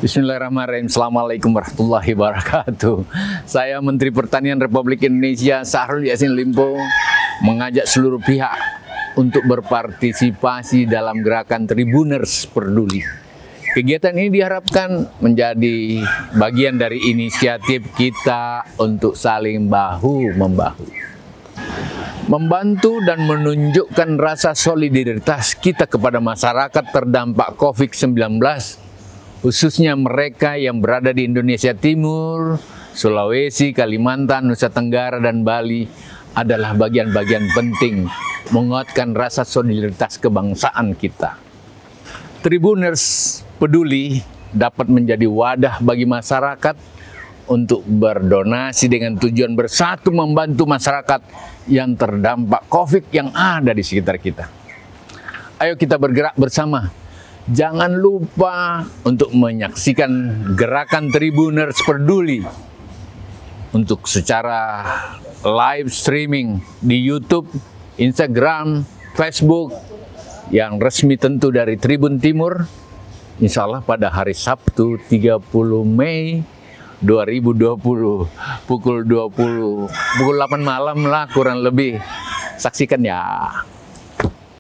Bismillahirrahmanirrahim. Assalamualaikum warahmatullahi wabarakatuh. Saya Menteri Pertanian Republik Indonesia Syahrul Yassin Limpo mengajak seluruh pihak untuk berpartisipasi dalam gerakan Tribuners Peduli. Kegiatan ini diharapkan menjadi bagian dari inisiatif kita untuk saling bahu-membahu, membantu dan menunjukkan rasa solidaritas kita kepada masyarakat terdampak COVID-19, khususnya mereka yang berada di Indonesia Timur, Sulawesi, Kalimantan, Nusa Tenggara, dan Bali adalah bagian-bagian penting menguatkan rasa solidaritas kebangsaan kita. Tribuners Peduli dapat menjadi wadah bagi masyarakat untuk berdonasi dengan tujuan bersatu membantu masyarakat yang terdampak COVID yang ada di sekitar kita. Ayo kita bergerak bersama. Jangan lupa untuk menyaksikan gerakan Tribuners Peduli untuk secara live streaming di YouTube, Instagram, Facebook yang resmi tentu dari Tribun Timur. Insya Allah pada hari Sabtu 30 Mei 2020 pukul 8 malam lah kurang lebih. Saksikan ya.